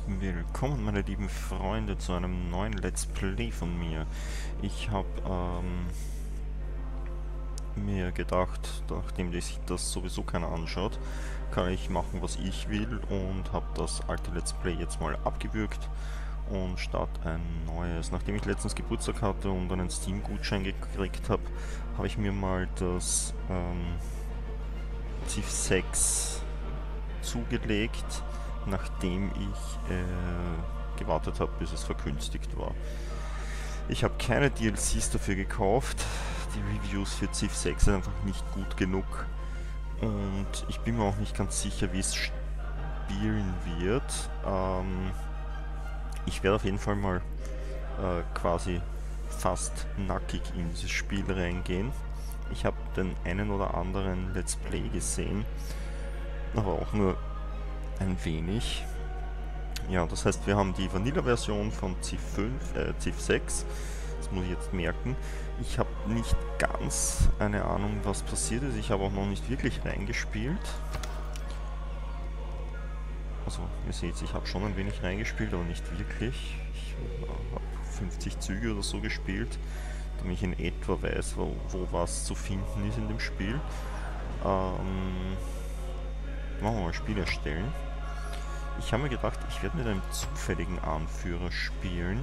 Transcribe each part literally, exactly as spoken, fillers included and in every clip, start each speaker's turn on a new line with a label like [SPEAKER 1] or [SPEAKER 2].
[SPEAKER 1] Willkommen, meine lieben Freunde, zu einem neuen Let's Play von mir. Ich habe ähm, mir gedacht, nachdem sich das sowieso keiner anschaut, kann ich machen, was ich will, und habe das alte Let's Play jetzt mal abgewürgt und starte ein neues. Nachdem ich letztens Geburtstag hatte und einen Steam-Gutschein gekriegt habe, habe ich mir mal das ähm, Civ sechs zugelegt, nachdem ich äh, gewartet habe, bis es verkünstigt war. Ich habe keine D L Cs dafür gekauft. Die Reviews für Civ sechs sind einfach nicht gut genug. Und ich bin mir auch nicht ganz sicher, wie es spielen wird. Ähm, ich werde auf jeden Fall mal äh, quasi fast nackig in dieses Spiel reingehen. Ich habe den einen oder anderen Let's Play gesehen, aber auch nur ein wenig. Ja, das heißt, wir haben die Vanilla-Version von Civ fünf, äh, Civ sechs. Das muss ich jetzt merken. Ich habe nicht ganz eine Ahnung, was passiert ist. Ich habe auch noch nicht wirklich reingespielt. Also, ihr seht, ich habe schon ein wenig reingespielt, aber nicht wirklich. Ich äh, habe fünfzig Züge oder so gespielt, damit ich in etwa weiß, wo, wo was zu finden ist in dem Spiel. Ähm, machen wir mal Spiel erstellen. Ich habe mir gedacht, ich werde mit einem zufälligen Anführer spielen.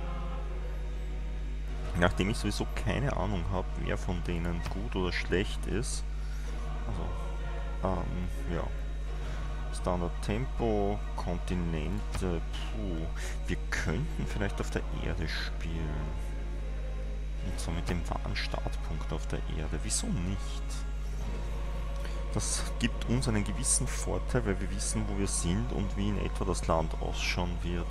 [SPEAKER 1] Nachdem ich sowieso keine Ahnung habe, wer von denen gut oder schlecht ist. Also, ähm, ja. Standard Tempo, Kontinente, puh. Wir könnten vielleicht auf der Erde spielen. Und zwar mit dem wahren Startpunkt auf der Erde. Wieso nicht? Das gibt uns einen gewissen Vorteil, weil wir wissen, wo wir sind und wie in etwa das Land ausschauen wird.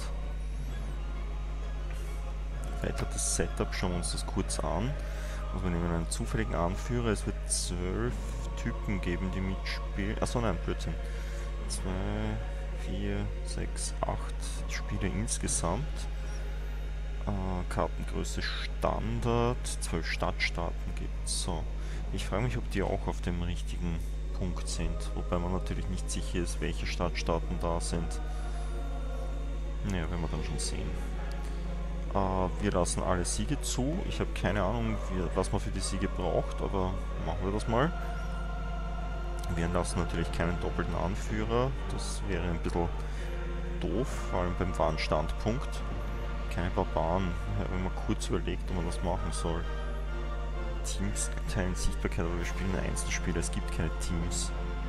[SPEAKER 1] Erweitertes Setup, schauen wir uns das kurz an. Also wir nehmen einen zufälligen Anführer. Es wird zwölf Typen geben, die mitspielen. Achso, nein, Blödsinn. zwei, vier, sechs, acht Spiele insgesamt. Äh, Kartengröße Standard. zwölf Stadtstaaten gibt es. So. Ich frage mich, ob die auch auf dem richtigen Punkt sind, wobei man natürlich nicht sicher ist, welche Stadtstaaten da sind. Naja, werden wir dann schon sehen. Äh, wir lassen alle Siege zu. Ich habe keine Ahnung, wie, was man für die Siege braucht, aber machen wir das mal. Wir lassen natürlich keinen doppelten Anführer, das wäre ein bisschen doof, vor allem beim wahren Standpunkt. Keine Barbaren, ich habe mir kurz überlegt, ob man das machen soll. Teams teilen Sichtbarkeit, aber wir spielen Einzelspieler, es gibt keine Teams.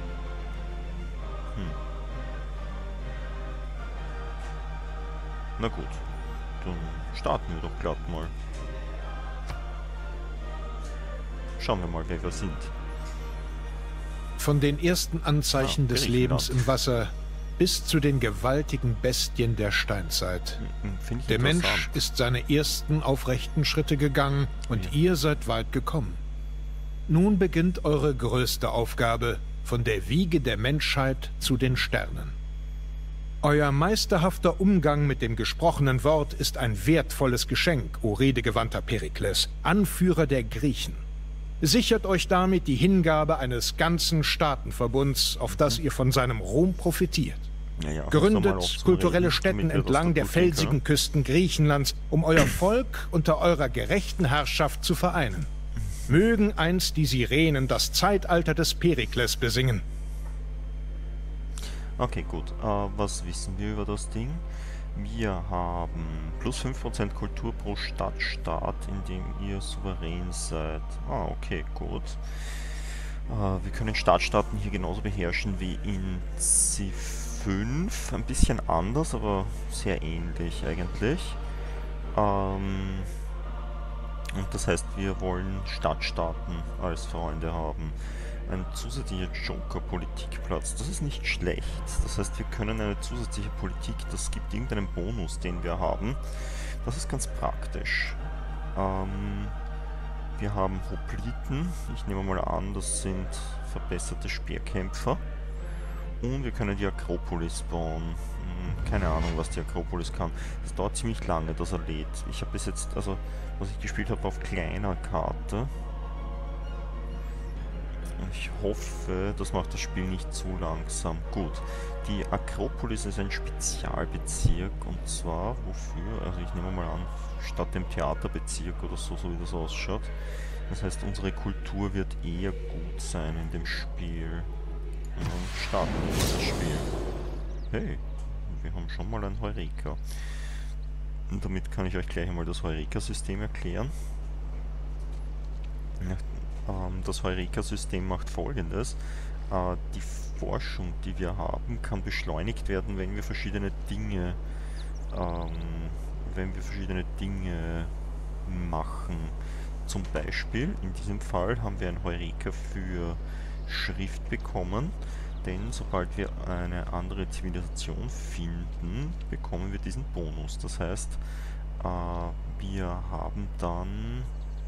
[SPEAKER 1] Hm. Na gut, dann starten wir doch glatt mal. Schauen wir mal, wer wir sind.
[SPEAKER 2] Von den ersten Anzeichen
[SPEAKER 1] Ah,
[SPEAKER 2] des Lebens im Wasser bis zu den gewaltigen Bestien der Steinzeit.
[SPEAKER 1] Finde ich
[SPEAKER 2] Der Mensch
[SPEAKER 1] interessant.
[SPEAKER 2] ist seine ersten aufrechten Schritte gegangen und
[SPEAKER 1] Ja.
[SPEAKER 2] ihr seid weit gekommen. Nun beginnt eure größte Aufgabe, von der Wiege der Menschheit zu den Sternen. Euer meisterhafter Umgang mit dem gesprochenen Wort ist ein wertvolles Geschenk, o redegewandter Perikles, Anführer der Griechen. Sichert euch damit die Hingabe eines ganzen Staatenverbunds, auf das ihr von seinem Ruhm profitiert.
[SPEAKER 1] Ja, ja,
[SPEAKER 2] Gründet kulturelle Stätten entlang der felsigen
[SPEAKER 1] können.
[SPEAKER 2] Küsten Griechenlands, um euer Volk unter eurer gerechten Herrschaft zu vereinen. Mögen einst die Sirenen das Zeitalter des Perikles besingen.
[SPEAKER 1] Okay, gut. Äh, was wissen wir über das Ding? Wir haben plus fünf Prozent Kultur pro Stadtstaat, in dem ihr souverän seid. Ah, okay, gut. Äh, wir können Stadtstaaten hier genauso beherrschen wie in Civ fünf. Ein bisschen anders, aber sehr ähnlich eigentlich. Ähm, und das heißt, wir wollen Stadtstaaten als Freunde haben. Ein zusätzlicher Joker-Politikplatz, das ist nicht schlecht. Das heißt, wir können eine zusätzliche Politik, das gibt irgendeinen Bonus, den wir haben. Das ist ganz praktisch. Ähm, wir haben Hopliten, ich nehme mal an, das sind verbesserte Speerkämpfer. Und wir können die Akropolis bauen. Hm, keine Ahnung, was die Akropolis kann. Das dauert ziemlich lange, dass er lädt. Ich habe bis jetzt, also was ich gespielt habe, war auf kleiner Karte. Ich hoffe, das macht das Spiel nicht zu langsam. Gut, die Akropolis ist ein Spezialbezirk und zwar wofür? Also ich nehme mal an, statt dem Theaterbezirk oder so, so wie das ausschaut. Das heißt, unsere Kultur wird eher gut sein in dem Spiel. Und starten wir das Spiel. Hey, wir haben schon mal ein Heureka. Und damit kann ich euch gleich einmal das Heureka-System erklären. Das Heureka-System macht Folgendes. Die Forschung, die wir haben, kann beschleunigt werden, wenn wir verschiedene Dinge, ähm, wenn wir verschiedene Dinge machen. Zum Beispiel, in diesem Fall haben wir ein Heureka für Schrift bekommen, denn sobald wir eine andere Zivilisation finden, bekommen wir diesen Bonus. Das heißt, äh, wir haben dann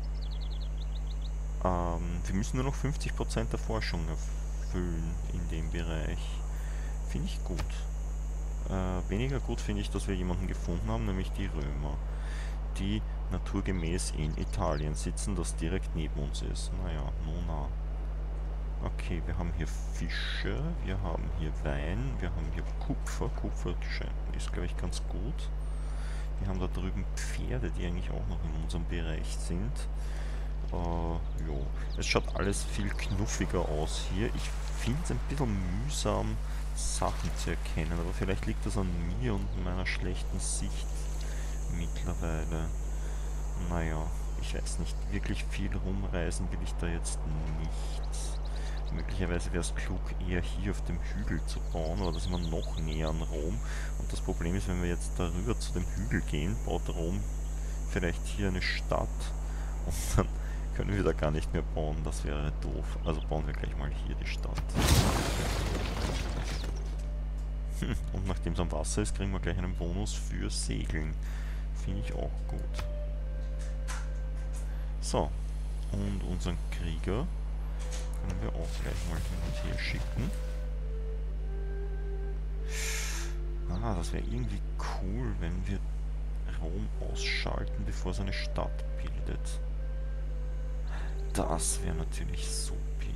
[SPEAKER 1] Ähm, wir müssen nur noch fünfzig Prozent der Forschung erfüllen in dem Bereich. Finde ich gut. Äh, weniger gut finde ich, dass wir jemanden gefunden haben, nämlich die Römer, die naturgemäß in Italien sitzen, das direkt neben uns ist. Naja, nona. Okay, wir haben hier Fische, wir haben hier Wein, wir haben hier Kupfer. Kupfer ist, glaube ich, ganz gut. Wir haben da drüben Pferde, die eigentlich auch noch in unserem Bereich sind. Uh, jo. Es schaut alles viel knuffiger aus hier. Ich finde es ein bisschen mühsam, Sachen zu erkennen, aber vielleicht liegt das an mir und meiner schlechten Sicht mittlerweile. Naja, ich weiß nicht, wirklich viel rumreisen will ich da jetzt nicht. Möglicherweise wäre es klug, eher hier auf dem Hügel zu bauen, aber da sind wir noch näher an Rom. Und das Problem ist, wenn wir jetzt darüber zu dem Hügel gehen, baut Rom vielleicht hier eine Stadt und dann können wir da gar nicht mehr bauen, das wäre doof. Also bauen wir gleich mal hier die Stadt. Hm, und nachdem es am Wasser ist, kriegen wir gleich einen Bonus für Segeln. Finde ich auch gut. So, und unseren Krieger können wir auch gleich mal hin und her schicken. Ah, das wäre irgendwie cool, wenn wir Rom ausschalten, bevor es eine Stadt bildet. Das wäre natürlich supi.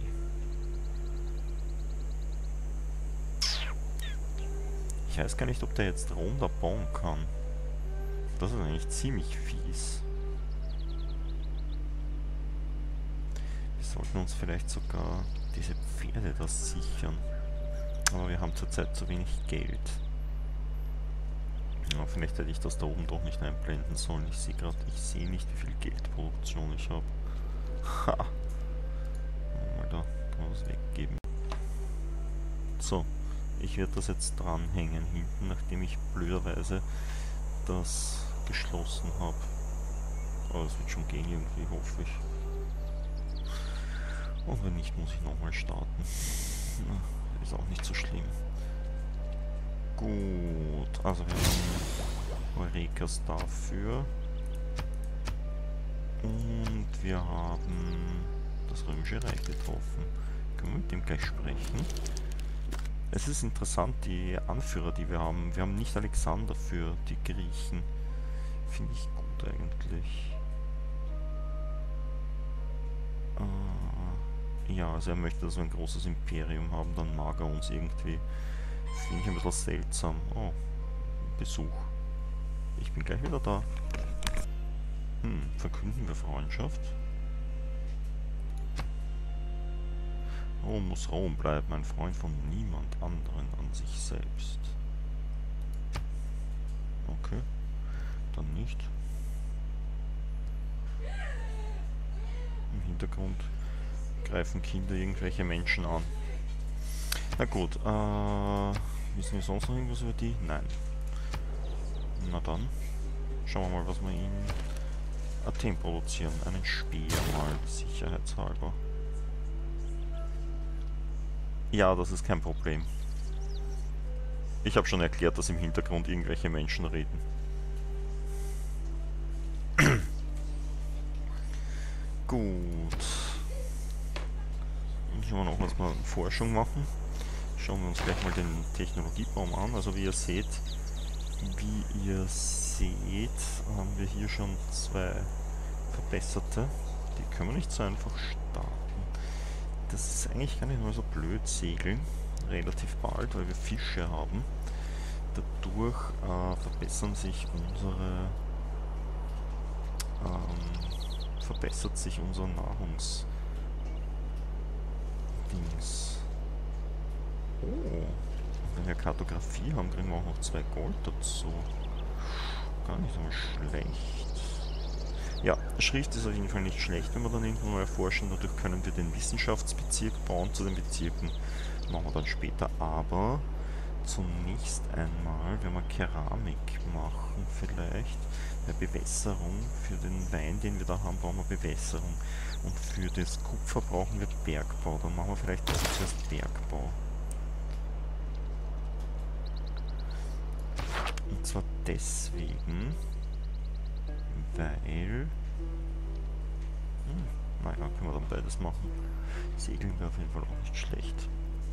[SPEAKER 1] Ich weiß gar nicht, ob der jetzt Rom da bauen kann. Das ist eigentlich ziemlich fies. Wir sollten uns vielleicht sogar diese Pferde da sichern. Aber wir haben zurzeit zu wenig Geld. Ja, vielleicht hätte ich das da oben doch nicht einblenden sollen. Ich sehe gerade, ich sehe nicht, wie viel Geldproduktion ich habe. Ha! Mal da was weggeben. So, ich werde das jetzt dranhängen hinten, nachdem ich blöderweise das geschlossen habe. Aber es wird schon gehen irgendwie, hoffe ich. Und wenn nicht, muss ich nochmal starten. Na, ist auch nicht so schlimm. Gut, also wir haben Heurekas dafür. Und wir haben das Römische Reich getroffen. Können wir mit dem gleich sprechen? Es ist interessant, die Anführer, die wir haben. Wir haben nicht Alexander für die Griechen. Finde ich gut eigentlich. Äh, ja, also er möchte, dass wir ein großes Imperium haben, dann mag er uns irgendwie. Finde ich ein bisschen seltsam. Oh, Besuch. Ich bin gleich wieder da. Hm, verkünden wir Freundschaft? Rom muss Rom bleiben, ein Freund von niemand anderen an sich selbst. Okay, dann nicht. Im Hintergrund greifen Kinder irgendwelche Menschen an. Na gut, äh, wissen wir sonst noch irgendwas über die? Nein. Na dann, schauen wir mal, was wir in Athen produzieren. Einen Speer mal, sicherheitshalber. Ja, das ist kein Problem. Ich habe schon erklärt, dass im Hintergrund irgendwelche Menschen reden. Gut. Schauen wir noch, was wir Forschung machen. Schauen wir uns gleich mal den Technologiebaum an. Also wie ihr seht, wie ihr seht, haben wir hier schon zwei verbesserte. Die können wir nicht so einfach starten. das ist eigentlich gar nicht mal so blöd, segeln. Relativ bald, weil wir Fische haben. Dadurch äh, verbessern sich unsere... Ähm, verbessert sich unser Nahrungsdings. Oh, wenn wir Kartografie haben, kriegen wir auch noch zwei Gold dazu. Gar nicht so schlecht. Ja, Schrift ist auf jeden Fall nicht schlecht, wenn wir dann irgendwann mal erforschen. Dadurch können wir den Wissenschaftsbezirk bauen. Zu den Bezirken machen wir dann später. Aber zunächst einmal, wenn wir Keramik machen vielleicht, eine Bewässerung. Für den Wein, den wir da haben, brauchen wir Bewässerung. Und für das Kupfer brauchen wir Bergbau. Dann machen wir vielleicht also zuerst Bergbau. Und zwar deswegen, weil... Hm, naja, können wir dann beides machen. Segeln wäre auf jeden Fall auch nicht schlecht.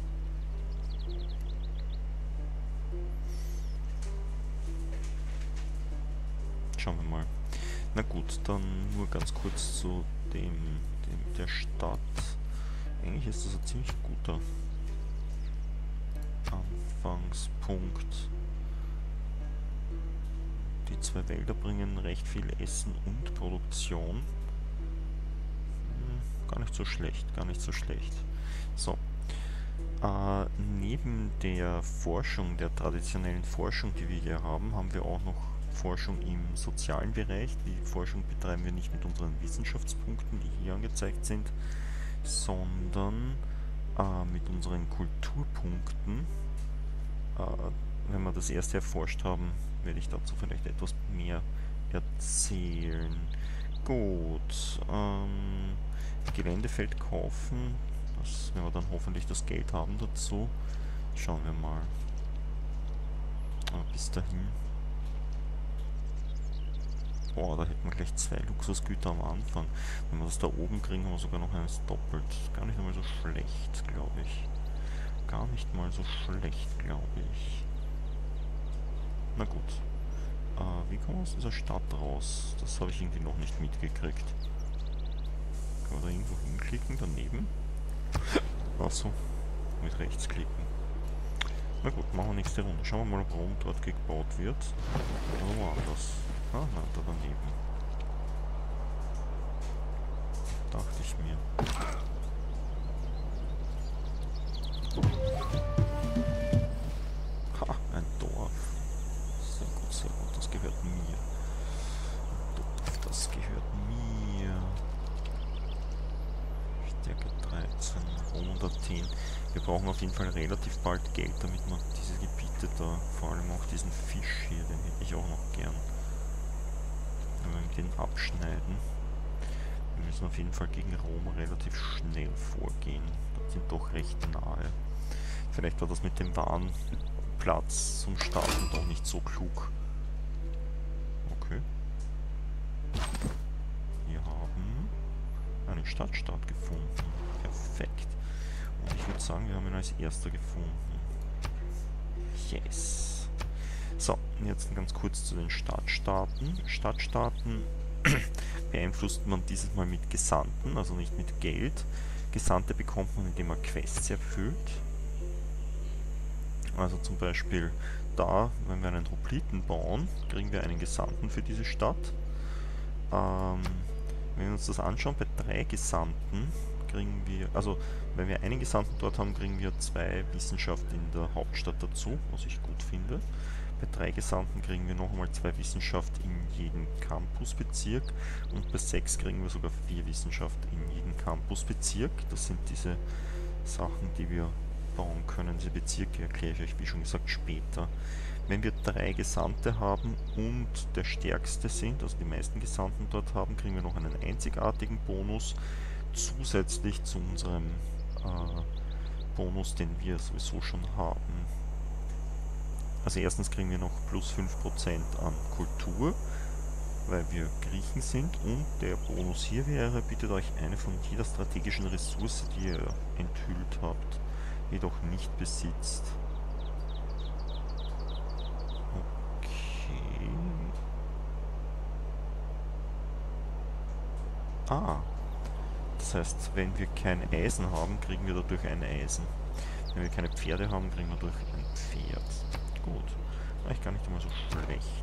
[SPEAKER 1] Schauen wir mal. Na gut, dann nur ganz kurz zu dem, dem der Stadt. Eigentlich ist das ein ziemlich guter Anfangspunkt. Die zwei Wälder bringen recht viel Essen und Produktion. Hm, gar nicht so schlecht, gar nicht so schlecht. So. Äh, neben der Forschung, der traditionellen Forschung, die wir hier haben, haben wir auch noch Forschung im sozialen Bereich. Die Forschung betreiben wir nicht mit unseren Wissenschaftspunkten, die hier angezeigt sind, sondern äh, mit unseren Kulturpunkten. Äh, wenn wir das erste erforscht haben, werde ich dazu vielleicht etwas mehr erzählen. Gut, ähm, Geländefeld kaufen, das, wenn wir dann hoffentlich das Geld haben dazu. Schauen wir mal. Aber bis dahin. Oh, da hätten wir gleich zwei Luxusgüter am Anfang. Wenn wir das da oben kriegen, haben wir sogar noch eines doppelt. Gar nicht mal so schlecht, glaube ich. Gar nicht mal so schlecht, glaube ich. Na gut. Äh, wie kommen wir aus dieser Stadt raus? Das habe ich irgendwie noch nicht mitgekriegt. Kann man da irgendwo hinklicken? Daneben? Achso. Mit rechts klicken. Na gut, machen wir nächste Runde. Schauen wir mal, ob Rom dort gebaut wird. Oder woanders. Ah, nein, da daneben. Dachte ich mir. Ha, ein Dorf. Sehr gut, sehr gut. Das gehört mir. Dorf, das gehört mir. Stärke dreizehn, Rom und Athen. Wir brauchen auf jeden Fall relativ bald Geld, damit wir diese Gebiete da, vor allem auch diesen Fisch hier, den hätte ich auch noch gern. Wenn wir den abschneiden. Wir müssen auf jeden Fall gegen Rom relativ schnell vorgehen. Das sind doch recht nahe. Vielleicht war das mit dem Warenplatz zum Starten doch nicht so klug. Okay. Wir haben einen Stadtstaat gefunden. Perfekt. Und ich würde sagen, wir haben ihn als erster gefunden. Yes. So, jetzt ganz kurz zu den Stadtstaaten. Stadtstaaten beeinflusst man dieses Mal mit Gesandten, also nicht mit Geld. Gesandte bekommt man, indem man Quests erfüllt. Also zum Beispiel da, wenn wir einen Hopliten bauen, kriegen wir einen Gesandten für diese Stadt. Ähm, wenn wir uns das anschauen, bei drei Gesandten kriegen wir, also wenn wir einen Gesandten dort haben, kriegen wir zwei Wissenschaft in der Hauptstadt dazu, was ich gut finde. Bei drei Gesandten kriegen wir noch einmal zwei Wissenschaft in jeden Campusbezirk und bei sechs kriegen wir sogar vier Wissenschaft in jeden Campusbezirk. Das sind diese Sachen, die wir bauen können. Diese Bezirke erkläre ich euch, wie schon gesagt, später. Wenn wir drei Gesandte haben und der stärkste sind, also die meisten Gesandten dort haben, kriegen wir noch einen einzigartigen Bonus zusätzlich zu unserem äh, Bonus, den wir sowieso schon haben. Also erstens kriegen wir noch plus fünf Prozent an Kultur, weil wir Griechen sind, und der Bonus hier wäre, bittet euch eine von jeder strategischen Ressource, die ihr enthüllt habt, jedoch nicht besitzt. Okay. Ah. Das heißt, wenn wir kein Eisen haben, kriegen wir dadurch ein Eisen. Wenn wir keine Pferde haben, kriegen wir durch ein Pferd. Gut. Eigentlich gar nicht einmal so schlecht.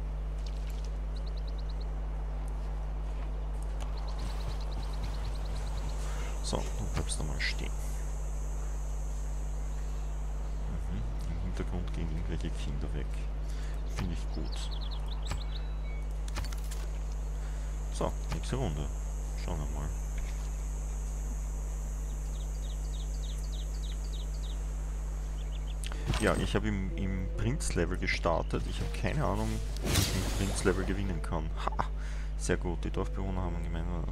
[SPEAKER 1] So, du bleibst da mal stehen. Mhm. Im Hintergrund gehen irgendwelche Kinder weg. Finde ich gut. So, nächste Runde. Schauen wir mal. Ja, ich habe im, im Prinz-Level gestartet. Ich habe keine Ahnung, wie ich im Prinz-Level gewinnen kann. Ha! Sehr gut, die Dorfbewohner haben ein gemeinsam,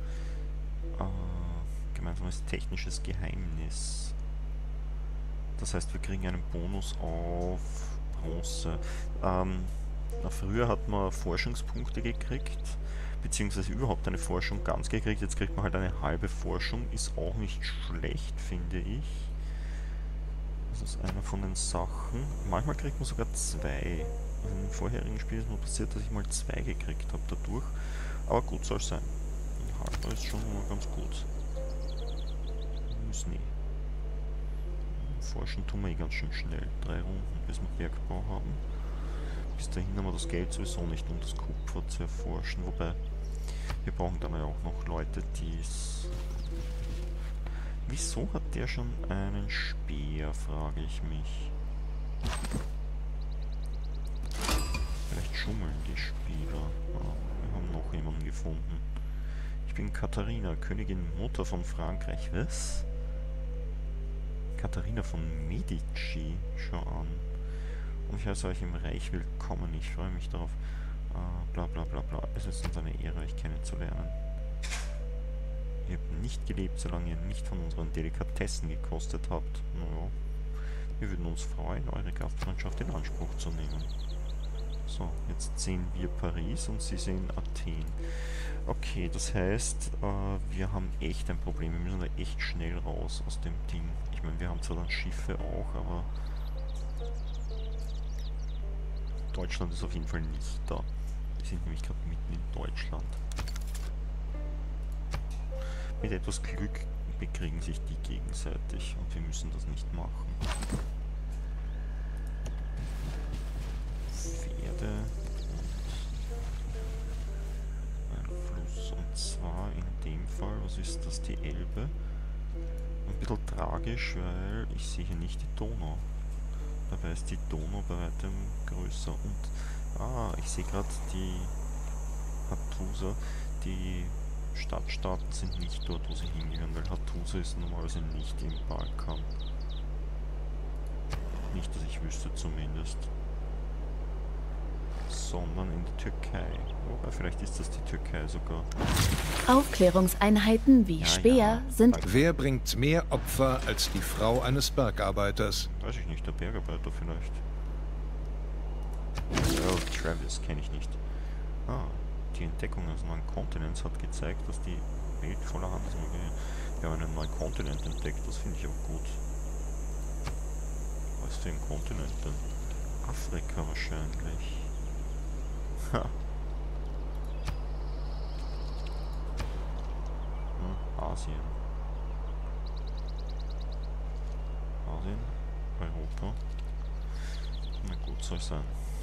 [SPEAKER 1] äh, gemeinsames technisches Geheimnis. Das heißt, wir kriegen einen Bonus auf Bronze. Ähm, na, früher hat man Forschungspunkte gekriegt, beziehungsweise überhaupt eine Forschung ganz gekriegt. Jetzt kriegt man halt eine halbe Forschung. Ist auch nicht schlecht, finde ich. Das ist einer von den Sachen. Manchmal kriegt man sogar zwei. Also im vorherigen Spiel ist mir passiert, dass ich mal zwei gekriegt habe dadurch. Aber gut soll es sein. Ein halber ist schon mal ganz gut. Muss nie. Forschen tun wir eh ganz schön schnell. Drei Runden, bis wir Bergbau haben. Bis dahin haben wir das Geld sowieso nicht, um das Kupfer zu erforschen. Wobei, wir brauchen dann ja auch noch Leute, die es... Wieso hat der schon einen Speer, frage ich mich. Vielleicht schummeln die Spieler. Oh, wir haben noch jemanden gefunden. Ich bin Katharina, Königin Mutter von Frankreich. Was? Katharina von Medici, schau an. Und ich heiße euch im Reich willkommen. Ich freue mich darauf. Uh, bla bla bla bla. Es ist uns eine Ehre, euch kennenzulernen. Ihr habt nicht gelebt, solange ihr nicht von unseren Delikatessen gekostet habt. Naja, wir würden uns freuen, eure Gastfreundschaft in Anspruch zu nehmen. So, jetzt sehen wir Paris und sie sehen Athen. Okay, das heißt, äh, wir haben echt ein Problem. Wir müssen da echt schnell raus aus dem Ding. Ich meine, wir haben zwar dann Schiffe auch, aber Deutschland ist auf jeden Fall nicht da. Wir sind nämlich gerade mitten in Deutschland. Mit etwas Glück bekriegen sich die gegenseitig und wir müssen das nicht machen. Pferde und ein Fluss. Und zwar in dem Fall, was ist das, die Elbe? Ein bisschen tragisch, weil ich sehe hier nicht die Donau. Dabei ist die Donau bei weitem größer. Und, ah, ich sehe gerade die Hattusa, die Stadtstaaten sind nicht dort, wo sie hingehören, weil Hattusa ist normalerweise nicht im Balkan. Nicht, dass ich wüsste zumindest. Sondern in der Türkei. Wobei, vielleicht ist das die Türkei sogar.
[SPEAKER 3] Aufklärungseinheiten wie
[SPEAKER 1] Ja,
[SPEAKER 3] Speer
[SPEAKER 1] ja,
[SPEAKER 3] sind...
[SPEAKER 1] danke.
[SPEAKER 2] Wer bringt mehr Opfer als die Frau eines Bergarbeiters?
[SPEAKER 1] Weiß ich nicht, der Bergarbeiter vielleicht. Oh, Travis kenne ich nicht. Ah. Die Entdeckung eines neuen Kontinents hat gezeigt, dass die Welt voller Handelsmöglichkeiten. Wir haben einen neuen Kontinent entdeckt, das finde ich auch gut. Was für ein Kontinent denn? Afrika wahrscheinlich. Ha. Hm, Asien. Asien? Europa? Na gut, soll sein.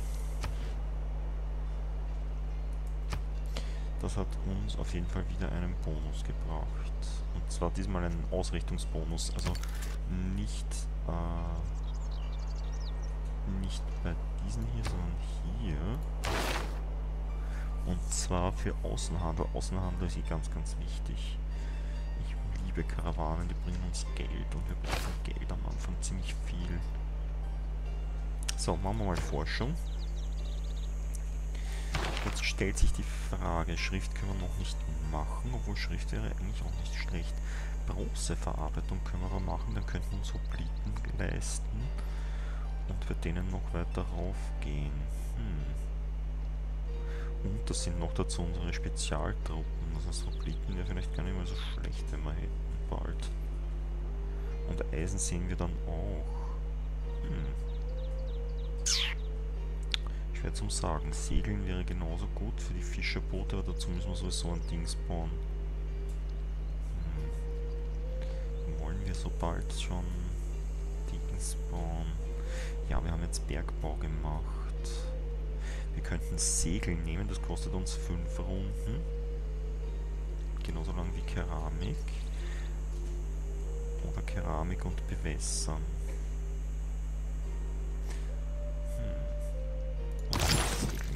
[SPEAKER 1] Das hat uns auf jeden Fall wieder einen Bonus gebracht. Und zwar diesmal einen Ausrichtungsbonus. Also nicht, äh, nicht bei diesen hier, sondern hier. Und zwar für Außenhandel. Außenhandel ist hier ganz, ganz wichtig. Ich liebe Karawanen, die bringen uns Geld und wir brauchen Geld am Anfang ziemlich viel. So, machen wir mal Forschung. Jetzt stellt sich die Frage, Schrift können wir noch nicht machen, obwohl Schrift wäre eigentlich auch nicht schlecht. Bronzeverarbeitung können wir da machen, dann könnten wir uns Hopliten leisten und wir denen noch weiter raufgehen. Hm. Und das sind noch dazu unsere Spezialtruppen, das heißt Hopliten wäre vielleicht gar nicht mehr so schlecht, wenn wir hätten bald. Und Eisen sehen wir dann auch. Hm. Schwer zum Sagen. Segeln wäre genauso gut für die Fischerboote, aber dazu müssen wir sowieso ein Dings bauen. wir sobald schon Dings bauen. Ja, wir haben jetzt Bergbau gemacht. Wir könnten Segel nehmen, das kostet uns fünf Runden. Genauso lang wie Keramik. Oder Keramik und bewässern. Hm. Und Segeln.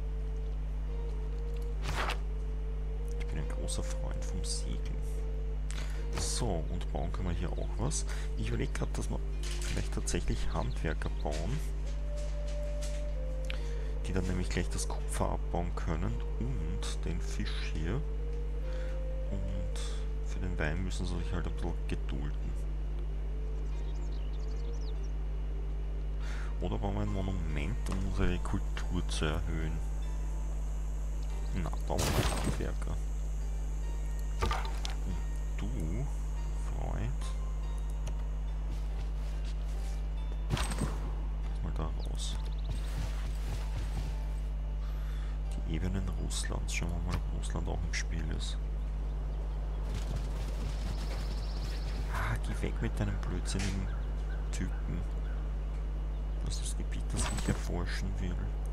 [SPEAKER 1] Ich bin ein großer Freund vom Segeln. So, und bauen können wir hier auch was. Ich überlege gerade, dass wir vielleicht tatsächlich Handwerker bauen, die dann nämlich gleich das Kupfer abbauen können und den Fisch hier. Und für den Wein müssen sie sich halt ein bisschen gedulden. Oder bauen wir ein Monument, um unsere Kultur zu erhöhen. Na, bauen wir einen Handwerker. Und du, Freund, lass mal da raus. Die Ebenen Russlands, schauen wir mal, ob Russland auch im Spiel ist. Ah, geh weg mit deinem blödsinnigen Typen. Das ist das Gebiet, das ich erforschen will.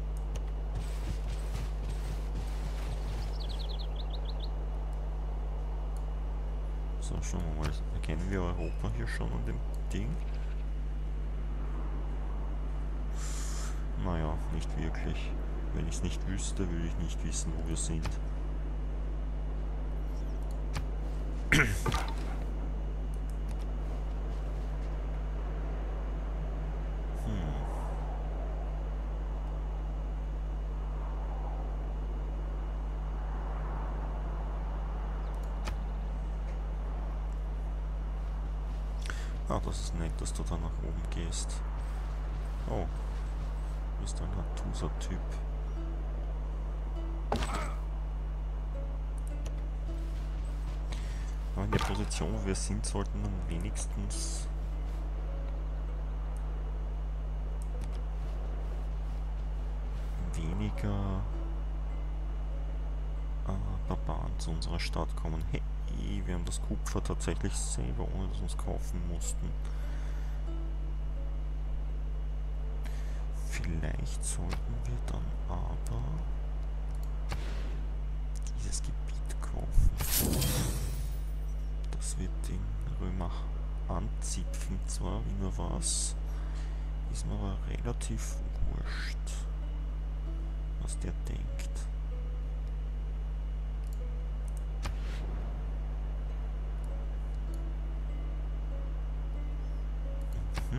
[SPEAKER 1] So, schauen wir mal. Erkennen wir Europa hier schon an dem Ding? Naja, nicht wirklich. Wenn ich es nicht wüsste, würde ich nicht wissen, wo wir sind. Ah, das ist nett, dass du da nach oben gehst. Oh, du bist ein Hattusa-Typ. Aber in der Position, wo wir sind, sollten dann wenigstens weniger äh, Barbaren zu unserer Stadt kommen. Hey, wir haben das Kupfer tatsächlich selber, ohne dass wir es kaufen mussten. Vielleicht sollten wir dann aber dieses Gebiet kaufen. Das wird den Römer anzipfen, zwar wie nur was, ist mir aber relativ wurscht, was der denkt. Mhm.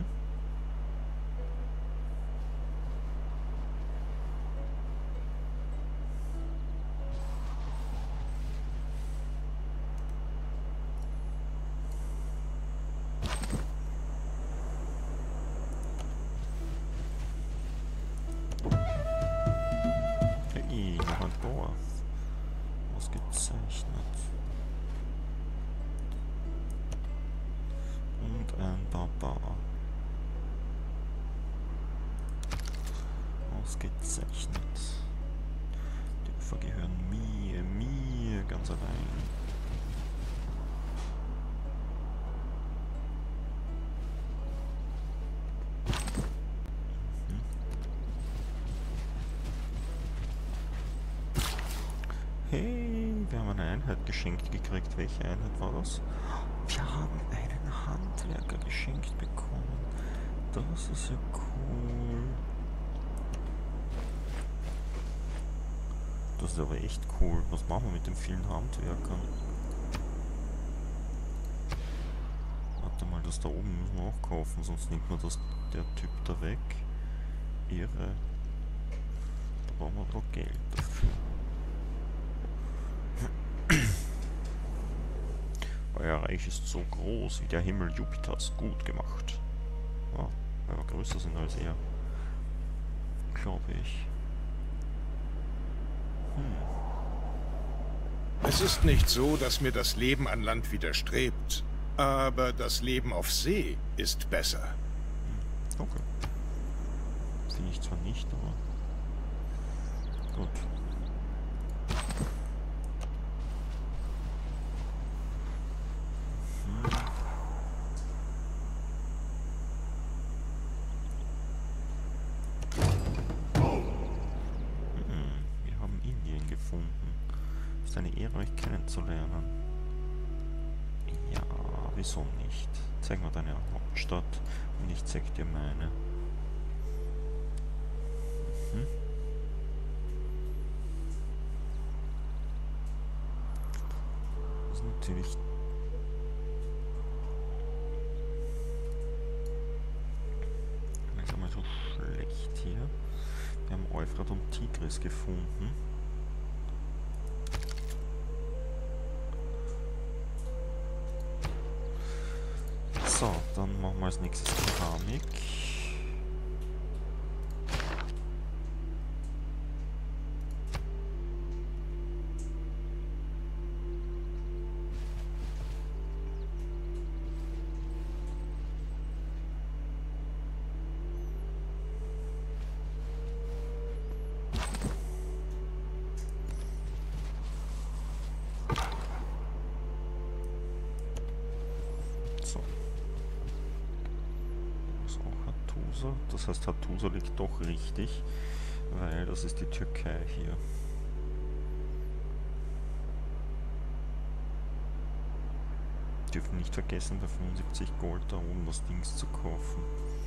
[SPEAKER 1] Hey, noch ein Dorf. Ausgezeichnet. Und ein Barbar. Ausgezeichnet. Die Ufer gehören mir, mir ganz allein. Hey, wir haben eine Einheit geschenkt gekriegt. Welche Einheit war das? Wir haben einen Handwerker geschenkt bekommen. Das ist ja cool. Das ist aber echt cool. Was machen wir mit den vielen Handwerkern? Warte mal, das da oben müssen wir auch kaufen, sonst nimmt man das, der Typ da weg. Irre. Da brauchen wir doch Geld dafür. Euer Reich ist so groß wie der Himmel Jupiters. Gut gemacht. Ja, weil wir größer sind als er. Glaube ich. Hm.
[SPEAKER 2] Es ist nicht so, dass mir das Leben an Land widerstrebt, aber das Leben auf See ist besser.
[SPEAKER 1] Okay. Finde ich zwar nicht, aber gut. eine Ehre, euch kennenzulernen. Ja, wieso nicht? Zeig mir deine Hauptstadt und ich zeig dir meine. Mhm. Das ist natürlich mal so schlecht hier. Wir haben Euphrat und Tigris gefunden. So, dann machen wir als nächstes Keramik. Das heißt, Hattusa liegt doch richtig, weil das ist die Türkei hier. Dürfen nicht vergessen, bei fünfundsiebzig Gold da oben das Dings zu kaufen.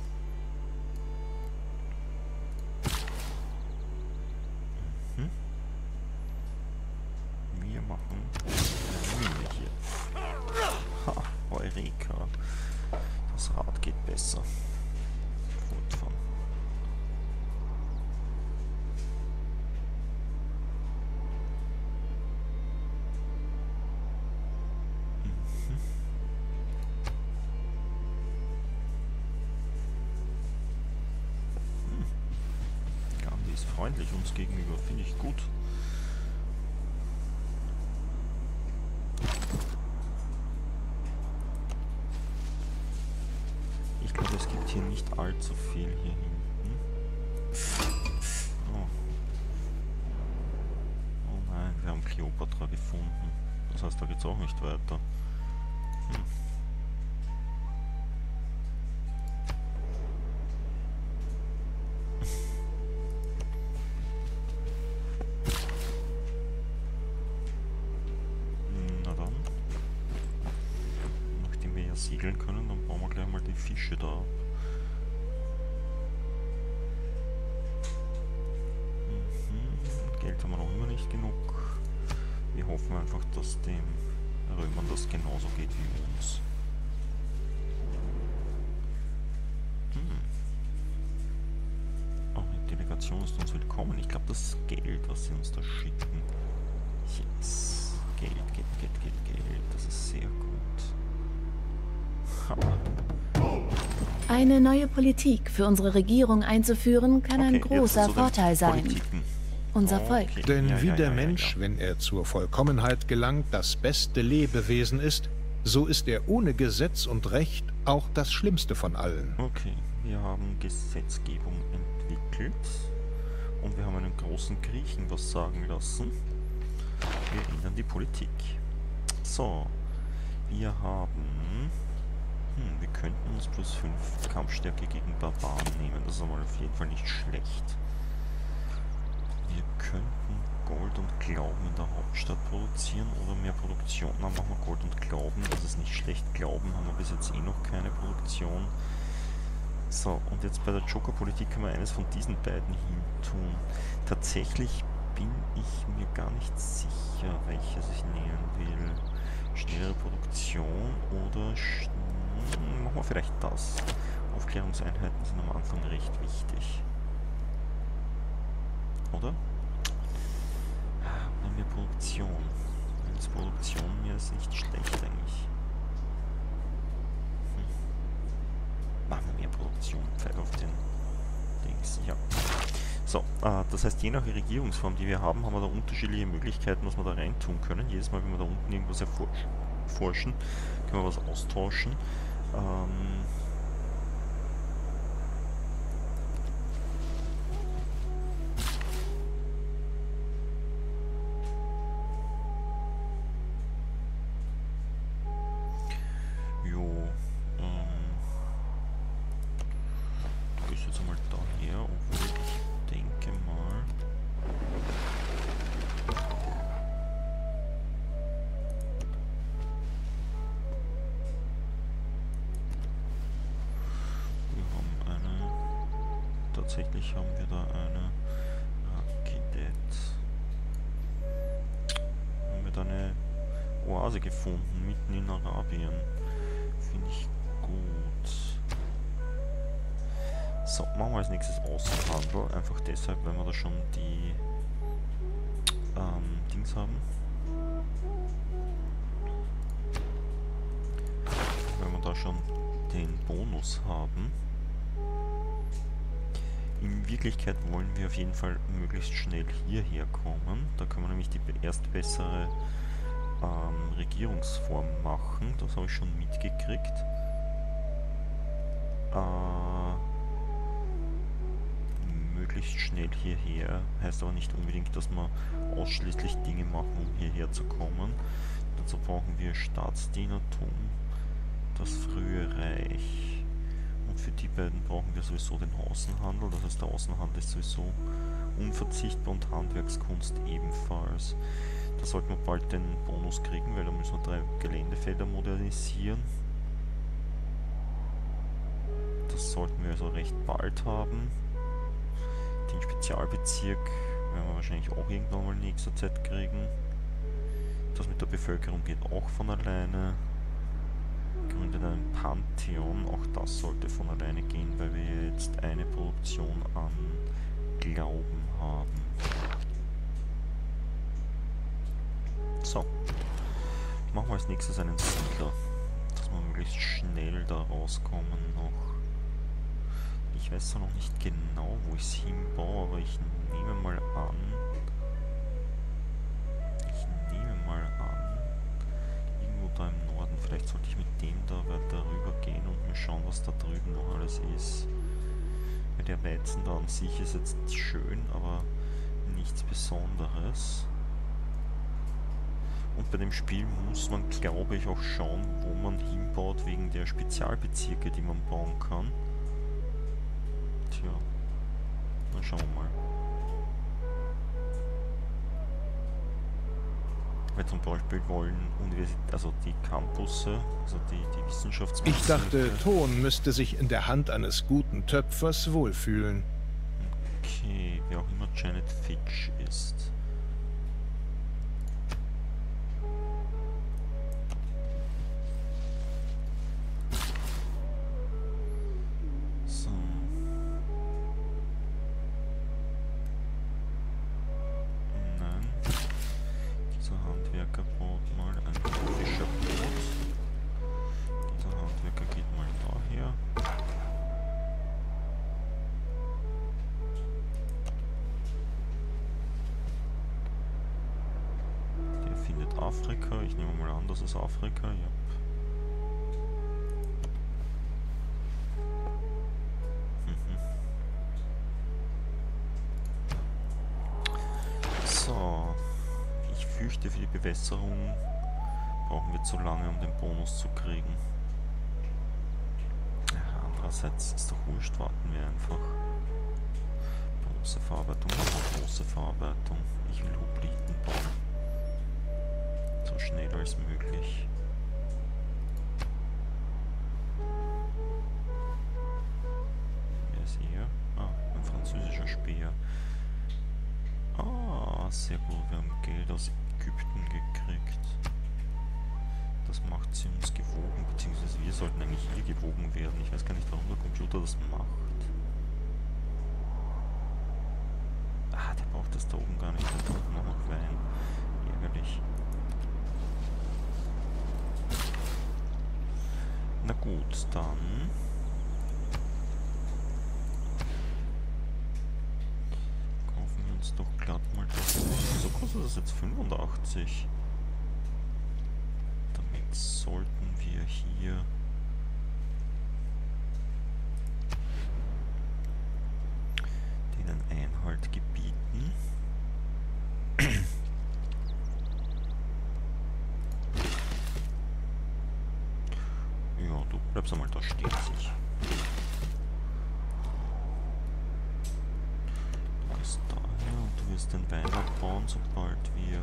[SPEAKER 1] Mhm. Wir machen eine Mine hier. Ha, Eureka. Das Rad geht besser. Fortfahren. Mhm. Hm. Gandhi ist freundlich uns gegenüber, finde ich gut. Ich glaube, es gibt hier nicht allzu viel hier hinten. Oh. Oh nein, wir haben Kleopatra gefunden. Das heißt, da geht es auch nicht weiter. Hm. Na dann. Nachdem wir ja segeln können, dann bauen wir gleich mal die Fische da ab. Mhm. Geld haben wir noch immer nicht genug. Wir hoffen einfach, dass den Römern das genauso geht wie uns. Hm. Oh, die Delegation ist uns willkommen. Ich glaube, das Geld, was sie uns da schicken. Yes. Geld, Geld, Geld, Geld, Geld. Das ist sehr gut. Ha.
[SPEAKER 3] Eine neue Politik für unsere Regierung einzuführen, kann
[SPEAKER 1] Okay,
[SPEAKER 3] ein großer Vorteil sein.
[SPEAKER 1] Politiken.
[SPEAKER 3] Unser Volk.
[SPEAKER 1] Okay.
[SPEAKER 2] Denn
[SPEAKER 1] Ja,
[SPEAKER 2] wie
[SPEAKER 1] ja,
[SPEAKER 2] der
[SPEAKER 1] ja, ja,
[SPEAKER 2] Mensch,
[SPEAKER 1] ja.
[SPEAKER 2] wenn er zur Vollkommenheit gelangt, das beste Lebewesen ist, so ist er ohne Gesetz und Recht auch das Schlimmste von allen.
[SPEAKER 1] Okay, wir haben Gesetzgebung entwickelt und wir haben einen großen Griechen was sagen lassen. Wir ändern die Politik. So, wir haben... Hm, wir könnten uns plus fünf Kampfstärke gegen Barbaren nehmen. Das ist aber auf jeden Fall nicht schlecht. Wir könnten Gold und Glauben in der Hauptstadt produzieren oder mehr Produktion. Dann machen wir Gold und Glauben, das ist nicht schlecht. Glauben haben wir bis jetzt eh noch keine Produktion. So, und jetzt bei der Joker-Politik können wir eines von diesen beiden hin tun. Tatsächlich bin ich mir gar nicht sicher, welches ich nehmen will. Schnellere Produktion oder... Sch machen wir vielleicht das. Aufklärungseinheiten sind am Anfang recht wichtig. Oder? Oder mehr Produktion. Als Produktion mir ist nicht schlecht eigentlich. Hm. Machen wir mehr Produktion. Pfeil auf den Dings. Ja. So, äh, das heißt, je nach Regierungsform, die wir haben, haben wir da unterschiedliche Möglichkeiten, was wir da rein tun können. Jedes Mal, wenn wir da unten irgendwas erforschen, können wir was austauschen. Ähm, tatsächlich haben wir da eine Rakedet. Haben wir da eine Oase gefunden, mitten in Arabien. Finde ich gut. So, machen wir als nächstes Außenhandel. Einfach deshalb, weil wir da schon die ähm, Dings haben. Weil wir da schon den Bonus haben. In Wirklichkeit wollen wir auf jeden Fall möglichst schnell hierher kommen. Da können wir nämlich die erste bessere ähm, Regierungsform machen. Das habe ich schon mitgekriegt. Äh, möglichst schnell hierher heißt aber nicht unbedingt, dass wir ausschließlich Dinge machen, um hierher zu kommen. Dazu brauchen wir Staatsdienertum, das frühe Reich. Und für die beiden brauchen wir sowieso den Außenhandel. Das heißt, der Außenhandel ist sowieso unverzichtbar und Handwerkskunst ebenfalls. Da sollten wir bald den Bonus kriegen, weil da müssen wir drei Geländefelder modernisieren. Das sollten wir also recht bald haben. Den Spezialbezirk werden wir wahrscheinlich auch irgendwann mal in nächster Zeit kriegen. Das mit der Bevölkerung geht auch von alleine. Gründet einen Pantheon, auch das sollte von alleine gehen, weil wir jetzt eine Produktion an Glauben haben. So, machen wir als nächstes einen Siedler, dass wir möglichst schnell da rauskommen noch. Ich weiß zwar noch nicht genau, wo ich es hinbaue, aber ich nehme mal an, ich nehme mal an, irgendwo da im Norden, vielleicht sollte ich mit dem da weiter rüber gehen und mir schauen, was da drüben noch alles ist. Weil der Weizen da an sich ist jetzt schön, aber nichts Besonderes. Und bei dem Spiel muss man, glaube ich, auch schauen, wo man hinbaut, wegen der Spezialbezirke, die man bauen kann. Tja, dann schauen wir mal. Weil zum Beispiel wollen Universität, also die Campusse, also die, die Wissenschaftsbezirke...
[SPEAKER 2] Ich dachte, Ton müsste sich in der Hand eines guten Töpfers wohlfühlen.
[SPEAKER 1] Okay, wer auch immer Janet Fitch ist. Afrika, ich nehme mal an, das ist Afrika, ja. Mhm. So, ich fürchte, für die Bewässerung brauchen wir zu lange, um den Bonus zu kriegen. Ja, andererseits ist doch wurscht, warten wir einfach. Große Verarbeitung, große Verarbeitung. Ich will Hopliten bauen. So schnell als möglich. Wer ist hier? Ah, ein französischer Speer. Ah, sehr gut. Wir haben Geld aus Ägypten gekriegt. Das macht sie uns gewogen, beziehungsweise wir sollten eigentlich hier gewogen werden. Ich weiß gar nicht, warum der Computer das macht. Ah, der braucht das da oben gar nicht. Der braucht nur noch Wein. Ärgerlich. Na gut, dann kaufen wir uns doch glatt mal das. So kostet das jetzt fünfundachtzig. Damit sollten wir hier denen Einhalt gebieten. Ja, du bleibst einmal da stehen, sich. Du gehst daher und du wirst den Wein abbauen, sobald wir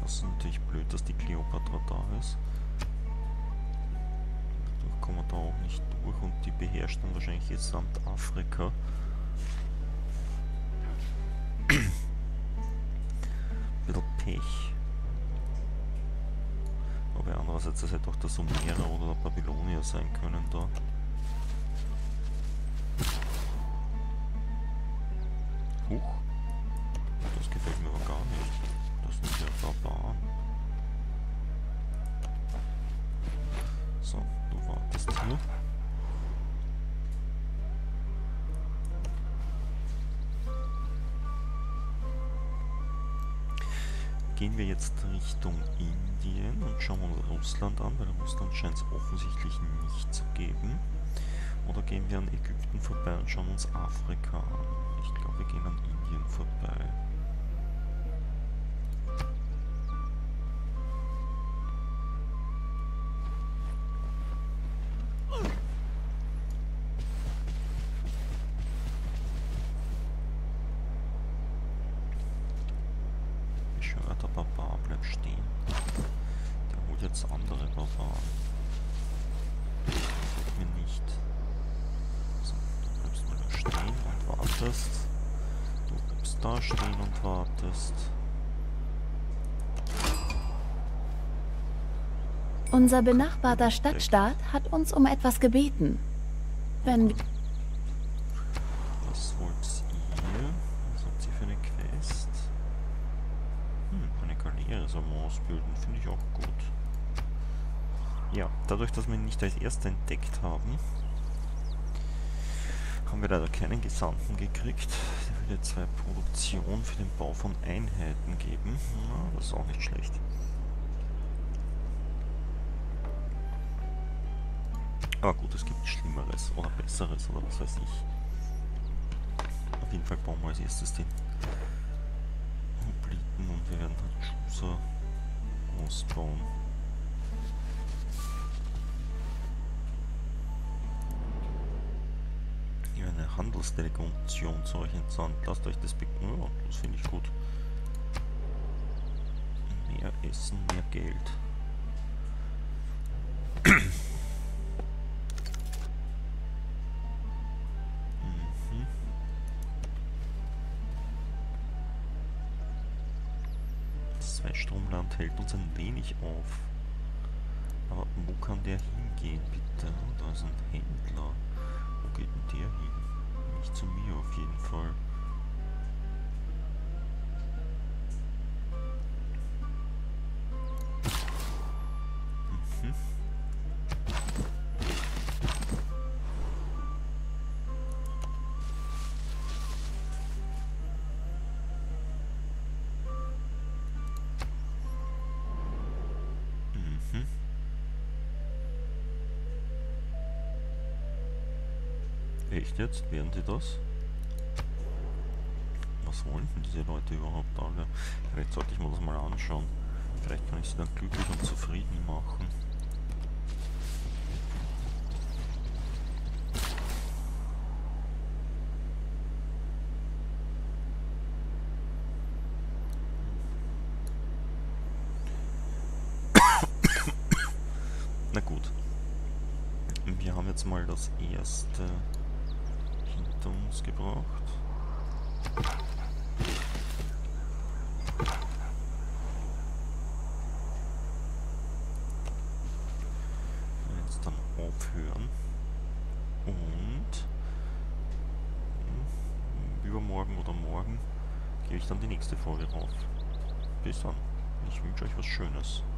[SPEAKER 1] Das ist natürlich blöd, dass die Kleopatra da ist. Dadurch kommen wir da auch nicht durch und die beherrscht dann wahrscheinlich jetzt Afrika. Bisschen Pech. Aber andererseits, das hätte auch der Sumerer oder der Babylonier sein können da. Huch. Das gefällt mir aber gar nicht. Das sind ja Barbaren. So, du wartest hier. Gehen wir jetzt Richtung Indien und schauen wir uns Russland an, weil Russland scheint es offensichtlich nicht zu geben. Oder gehen wir an Ägypten vorbei und schauen uns Afrika an. Ich glaube, wir gehen an Indien vorbei. Der Barbar bleibt stehen. Der holt jetzt andere Barbaren. Das gefällt mir nicht. So, du bleibst mal da stehen und wartest. Du bleibst da stehen und wartest.
[SPEAKER 3] Unser benachbarter Stadtstaat hat uns um etwas gebeten. Wenn...
[SPEAKER 1] Was wollt ihr? Was habt ihr für eine Quest? Eine Galeere soll man ausbilden, finde ich auch gut. Ja, dadurch, dass wir ihn nicht als erster entdeckt haben, haben wir leider keinen Gesandten gekriegt. Der will jetzt zwei Produktion für den Bau von Einheiten geben. Ja, das ist auch nicht schlecht. Aber gut, es gibt Schlimmeres oder Besseres oder was weiß ich. Auf jeden Fall bauen wir als erstes den Hopliten und wir werden halt Schuser ausbauen. Ja, eine Handelsdelegation zu euch entsandt. Lasst euch das bekommen. Ja, das finde ich gut. Mehr Essen, mehr Geld. Stromland hält uns ein wenig auf. Aber wo kann der hingehen, bitte? Da ist ein Händler. Wo geht denn der hin? Nicht zu mir auf jeden Fall. Mhm. Echt jetzt? Werden sie das? Was wollen denn diese Leute überhaupt alle? Vielleicht sollte ich mir das mal anschauen. Vielleicht kann ich sie dann glücklich und zufrieden machen. Na gut. Wir haben jetzt mal das erste hinter uns gebracht. Jetzt dann aufhören und übermorgen oder morgen gebe ich dann die nächste Folge rauf. Bis dann. Ich wünsche euch was Schönes.